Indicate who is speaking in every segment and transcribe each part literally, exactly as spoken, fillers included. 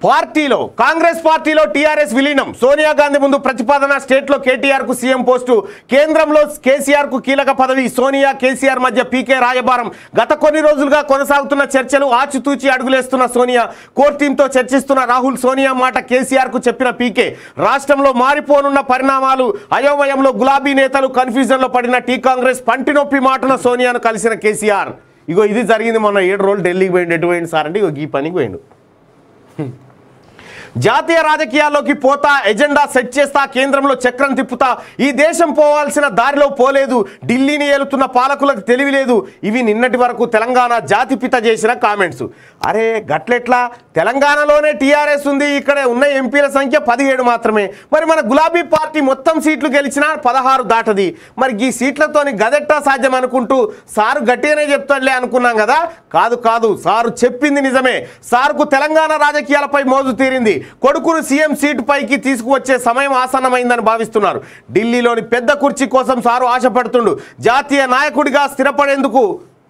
Speaker 1: పార్టీలో కాంగ్రెస్ పార్టీలో టీఆర్ఎస్ విలీనం సోనియా గాంధీ ముందు ప్రతిపాదన స్టేట్లో కేటీఆర్ కు సీఎం పోస్టు కేంద్రంలో కేసీఆర్ కు కీలక పదవి సోనియా కేసీఆర్ మధ్య పీకే రాయబారం గత కొన్ని రోజులుగా కొనసాగుతున్న చర్చలు ఆచితూచి అడుగులేస్తున్న సోనియా కోర్ టీంతో చర్చిస్తున్న రాహుల్ సోనియా మాట కేసీఆర్ కు చెప్పిన పీకే రాష్ట్రంలో మారిపోనున్న పరిణామాలు అయోమయంలో గులాబీ నేతలు కన్ఫ్యూజన్ లో పడిన టీ కాంగ్రెస్ పంటి నొప్పి మాటన సోనియాను కలిసిన కేసీఆర్ ఇగో ఇది జరిగింది మొన్న ఏడు రోజులు ఢిల్లీకి పోయిండు ఎటు పోయింది సార్ అంటే ఇగో ఈ పనికి పోయిండు జాతీయ రాజకీయాల్లోకి పోతా ఎజెండా సెట్ చేస్తా కేంద్రంలో చక్రం తిప్పుతా ఈ దేశం పోవాల్సిన దారిలో పోలేదు ఢిల్లీని ఏలుతున్న పాలకులకు తెలివిలేదు ఇవి నిన్నటి వరకు తెలంగాణ జాతిపిత చేసిన కామెంట్స్ అరే గట్లెట్లా తెలంగాణలోనే టీఆర్ఎస్ ఉంది ఇక్కడ ఉన్న ఎంపీల సంఖ్య పదిహేడు మాత్రమే మరి మన గులాబీ పార్టీ మొత్తం సీట్లు గెలిచినా పదహారు దాటది మరి ఈ సీట్లతోని గదెట్టా సాధ్యం అనుకుంటూ సారు గట్టిగానే చెప్తాడులే అనుకున్నాం కదా కాదు కాదు సారు చెప్పింది నిజమే సారుకు తెలంగాణ రాజకీయాలపై మోజు తీరింది కొడుకును సీఎం సీటు పైకి తీసుకువచ్చే సమయం ఆసన్నమైందని భావిస్తున్నారు ఢిల్లీలోని పెద్ద కుర్చీ కోసం సారు ఆశపడుతుండు జాతీయ నాయకుడిగా స్థిరపడేందుకు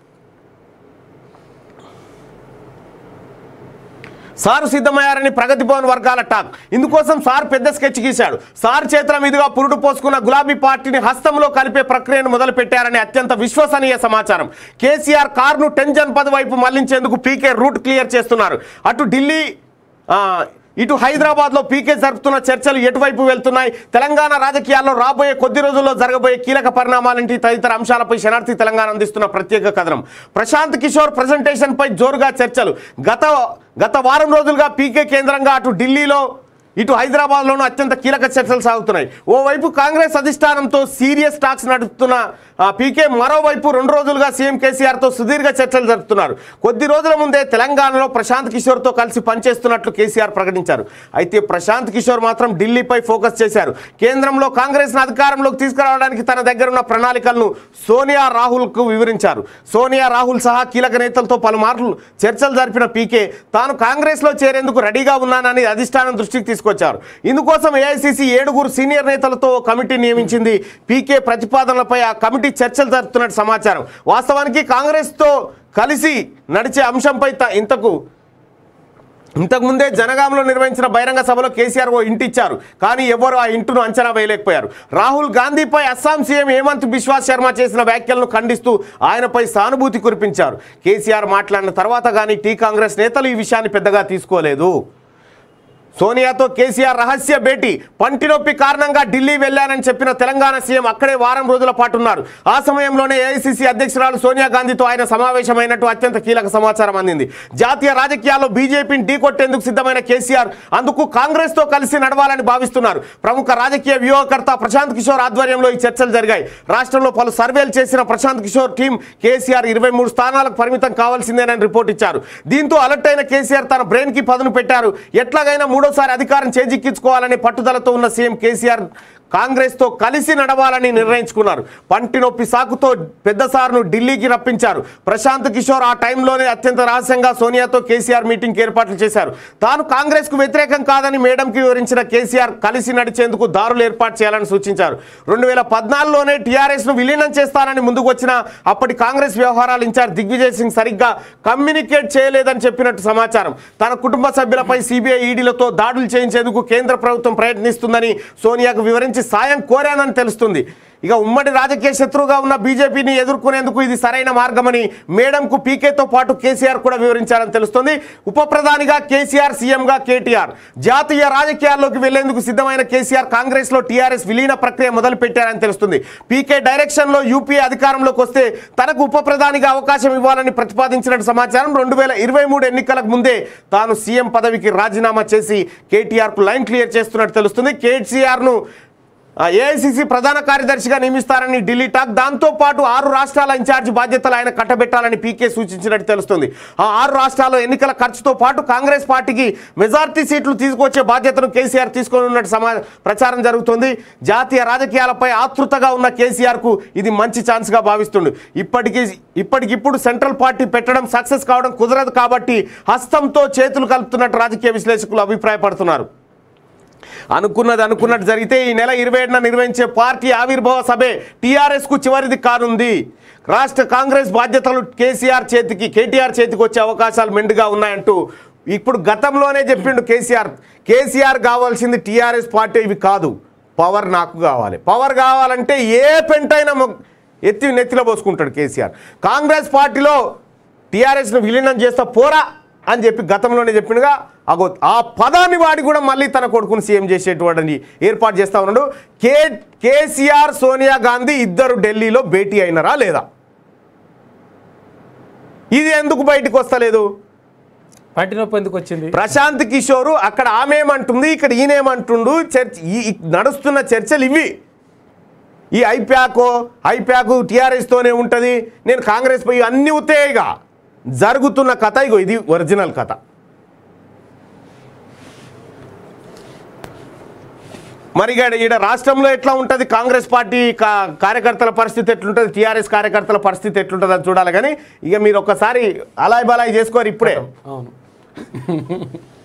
Speaker 1: సారు సిద్ధమయ్యారని ప్రగతి భవన్ వర్గాల టాక్ ఇందుకోసం సార్ పెద్ద స్కెచ్ గీశాడు సార్ చేతుల మీదుగా పురుడు పోసుకున్న గులాబీ పార్టీని హస్తంలో కలిపే ప్రక్రియను మొదలు పెట్టారని అత్యంత విశ్వసనీయ సమాచారం కేసీఆర్ కారును టెన్షన్ పది వైపు మళ్లించేందుకు పీకే రూట్ క్లియర్ చేస్తున్నారు అటు ఢిల్లీ ఇటు హైదరాబాద్లో పీకే జరుపుతున్న చర్చలు ఎటువైపు వెళ్తున్నాయి తెలంగాణ రాజకీయాల్లో రాబోయే కొద్ది రోజుల్లో జరగబోయే కీలక పరిణామాలంటి తదితర అంశాలపై శనార్థి తెలంగాణ అందిస్తున్న ప్రత్యేక కథనం ప్రశాంత్ కిషోర్ ప్రజెంటేషన్ పై జోరుగా చర్చలు గత గత వారం రోజులుగా పీకే కేంద్రంగా అటు ఢిల్లీలో ఇటు హైదరాబాద్లోనూ అత్యంత కీలక చర్చలు సాగుతున్నాయి ఓవైపు కాంగ్రెస్ అధిష్టానంతో సీరియస్ టాక్స్ నడుపుతున్న పీకే మరోవైపు రెండు రోజులుగా సీఎం కేసీఆర్తో సుదీర్ఘ చర్చలు జరుపుతున్నారు కొద్ది రోజుల ముందే తెలంగాణలో ప్రశాంత్ కిషోర్తో కలిసి పనిచేస్తున్నట్లు కేసీఆర్ ప్రకటించారు అయితే ప్రశాంత్ కిషోర్ మాత్రం ఢిల్లీపై ఫోకస్ చేశారు కేంద్రంలో కాంగ్రెస్ను అధికారంలోకి తీసుకురావడానికి తన దగ్గరున్న ప్రణాళికలను సోనియా రాహుల్కు వివరించారు సోనియా రాహుల్ సహా కీలక నేతలతో పలుమార్లు చర్చలు జరిపిన పీకే తాను కాంగ్రెస్లో చేరేందుకు రెడీగా ఉన్నానని అధిష్టానం దృష్టికి తీసుకొచ్చారు ఇందుకోసం ఏఐసీసీ ఏడుగురు సీనియర్ నేతలతో కమిటీ నియమించింది పీకే ప్రతిపాదనలపై ఆ కమిటీ చర్చలు జరుపుతున్నట్టు సమాచారం వాస్తవానికి కాంగ్రెస్తో కలిసి నడిచే అంశంపై ఇంతకు ఇంతకుముందే జనగాంలో నిర్వహించిన బహిరంగ సభలో కేసీఆర్ ఓ ఇంటి ఇచ్చారు కానీ ఎవరు ఆ ఇంటును అంచనా వేయలేకపోయారు రాహుల్ గాంధీపై అస్సాం సీఎం హేమంత్ బిశ్వా శర్మ చేసిన వ్యాఖ్యలను ఖండిస్తూ ఆయనపై సానుభూతి కురిపించారు కేసీఆర్ మాట్లాడిన తర్వాత కానీ టీ కాంగ్రెస్ నేతలు ఈ విషయాన్ని పెద్దగా తీసుకోలేదు సోనియాతో కేసీఆర్ రహస్య భేటీ పంటి నొప్పి కారణంగా ఢిల్లీ వెళ్లానని చెప్పిన తెలంగాణ సీఎం అక్కడే వారం రోజుల పాటు ఉన్నారు ఆ సమయంలోనే ఏఐసీసీ అధ్యక్షురాలు సోనియా గాంధీతో ఆయన సమావేశమైనట్టు అత్యంత కీలక సమాచారం అందింది జాతీయ రాజకీయాల్లో బీజేపీని ఢీకొట్టేందుకు సిద్ధమైన కేసీఆర్ అందుకు కాంగ్రెస్ తో కలిసి నడవాలని భావిస్తున్నారు ప్రముఖ రాజకీయ వ్యూహకర్త ప్రశాంత్ కిషోర్ ఆధ్వర్యంలో ఈ చర్చలు జరిగాయి రాష్ట్రంలో పలు సర్వేలు చేసిన ప్రశాంత్ కిషోర్ టీం కేసీఆర్ ఇరవై మూడు స్థానాలకు పరిమితం కావాల్సిందేనని రిపోర్ట్ ఇచ్చారు దీంతో అలర్ట్ అయిన కేసీఆర్ తన బ్రెయిన్ కి పదును పెట్టారు ఎట్లాగైనా మూడోసారి అధికారం చేజిక్కించుకోవాలనే పట్టుదలతో ఉన్న సీఎం కేసీఆర్ కాంగ్రెస్తో కలిసి నడవాలని నిర్ణయించుకున్నారు పంటి నొప్పి సాకుతో పెద్ద సార్ను ఢిల్లీకి రప్పించారు ప్రశాంత్ కిషోర్ ఆ టైంలోనే అత్యంత రహస్యంగా సోనియాతో కేసీఆర్ మీటింగ్ ఏర్పాట్లు చేశారు తాను కాంగ్రెస్కు వ్యతిరేకం కాదని మేడంకి వివరించిన కేసీఆర్ కలిసి నడిచేందుకు దారులు ఏర్పాటు చేయాలని సూచించారు రెండు వేల పద్నాలుగులోనే టీఆర్ఎస్ను విలీనం చేస్తానని ముందుకు వచ్చిన అప్పటి కాంగ్రెస్ వ్యవహారాల ఇన్ఛార్జ్ దిగ్విజయ్ సింగ్ సరిగ్గా కమ్యూనికేట్ చేయలేదని చెప్పినట్టు సమాచారం తన కుటుంబ సభ్యులపై సిబిఐ ఈడీలతో దాడులు చేయించేందుకు కేంద్ర ప్రభుత్వం ప్రయత్నిస్తుందని సోనియాకు వివరించి సాయం కోరానని తెలుస్తుంది ఇక ఉమ్మడి రాజకీయ శత్రువుగా ఉన్న బీజేపీని ఎదుర్కొనేందుకు ఇది సరైన మార్గమని మేడంకు పీకేతో పాటు కేసీఆర్ కూడా వివరించారని తెలుస్తుంది ఉప ప్రధానిగా కేసీఆర్ సీఎంగా కేటీఆర్ జాతీయ రాజకీయాల్లోకి వెళ్లేందుకు సిద్ధమైన కేసీఆర్ కాంగ్రెస్లో టీఆర్ఎస్ విలీన ప్రక్రియ మొదలు పెట్టారని తెలుస్తుంది పీకే డైరెక్షన్లో యూపీఏ అధికారంలోకి వస్తే తనకు ఉప ప్రధానిగా అవకాశం ఇవ్వాలని ప్రతిపాదించినట్టు సమాచారం రెండు వేల ఇరవై మూడు ఎన్నికలకు ముందే తాను సీఎం పదవికి రాజీనామా చేసి కేటీఆర్కు లైన్ క్లియర్ చేస్తున్నట్టు తెలుస్తుంది కేసీఆర్ను ఏఐసీసీ ప్రధాన కార్యదర్శిగా నియమిస్తారని ఢిల్లీ టాక్ దాంతో పాటు ఆరు రాష్ట్రాల ఇన్ఛార్జ్ బాధ్యతలు ఆయన కట్టబెట్టాలని పీకే సూచించినట్టు తెలుస్తుంది ఆ ఆరు రాష్ట్రాల్లో ఎన్నికల ఖర్చుతో పాటు కాంగ్రెస్ పార్టీకి మెజార్టీ సీట్లు తీసుకొచ్చే బాధ్యతను కేసీఆర్ తీసుకున్నట్టు సమా ప్రచారం జరుగుతుంది జాతీయ రాజకీయాలపై ఆతృతగా ఉన్న కేసీఆర్కు ఇది మంచి ఛాన్స్గా భావిస్తుంది ఇప్పటికీ ఇప్పటికిప్పుడు సెంట్రల్ పార్టీ పెట్టడం సక్సెస్ కావడం కుదరదు కాబట్టి హస్తంతో చేతులు కలుపుతున్నట్టు రాజకీయ విశ్లేషకులు అభిప్రాయపడుతున్నారు అనుకున్నది అనుకున్నట్టు జరిగితే ఈ నెల ఇరవై ఏడున నిర్వహించే పార్టీ ఆవిర్భావ సభే టీఆర్ఎస్ కు చివరిది కానుంది రాష్ట్ర కాంగ్రెస్ బాధ్యతలు కేసీఆర్ చేతికి కేటీఆర్ చేతికి వచ్చే అవకాశాలు మెండుగా ఉన్నాయంటూ ఇప్పుడు గతంలోనే చెప్పిండు కేసీఆర్ కేసీఆర్ కావాల్సింది టీఆర్ఎస్ పార్టీ ఇవి కాదు, పవర్ నాకు కావాలి. పవర్ కావాలంటే ఏ పెంటైనా ఎత్తి నెత్తిలో పోసుకుంటాడు కేసీఆర్. కాంగ్రెస్ పార్టీలో టీఆర్ఎస్ను విలీనం చేస్తా పోరా అని చెప్పి గతంలోనే చెప్పిండుగా. అగో ఆ పదాన్ని వాడి కూడా మళ్ళీ తన కొడుకుని సీఎం చేసేటువంటి ఏర్పాటు చేస్తా ఉన్నాడు. కే కేసీఆర్ సోనియా గాంధీ ఇద్దరు ఢిల్లీలో భేటీ అయినరా లేదా? ఇది ఎందుకు బయటకు వస్తలేదు?
Speaker 2: పార్టీ నొప్పి ఎందుకు వచ్చింది?
Speaker 1: ప్రశాంత్ కిషోర్ అక్కడ ఆమె ఏమంటుంది, ఇక్కడ ఈయనేమంటుండు, చర్చ ఈ నడుస్తున్న చర్చలు ఇవి. ఈ ఐప్యాకో ఐప్యాక్ టీఆర్ఎస్తోనే ఉంటుంది, నేను కాంగ్రెస్ పోయి అన్నీ ఉత్తేగా జరుగుతున్న కథ. ఇగో ఇది ఒరిజినల్ కథ. మరి ఈడ రాష్ట్రంలో ఎట్లా ఉంటుంది, కాంగ్రెస్ పార్టీ కార్యకర్తల పరిస్థితి ఎట్లుంటుంది, టీఆర్ఎస్ కార్యకర్తల పరిస్థితి ఎట్లుంటుంది అని చూడాలి. కానీ ఇక మీరు ఒక్కసారి అలాయ్ బలాయ్ చేసుకోరు ఇప్పుడే.
Speaker 2: అవును.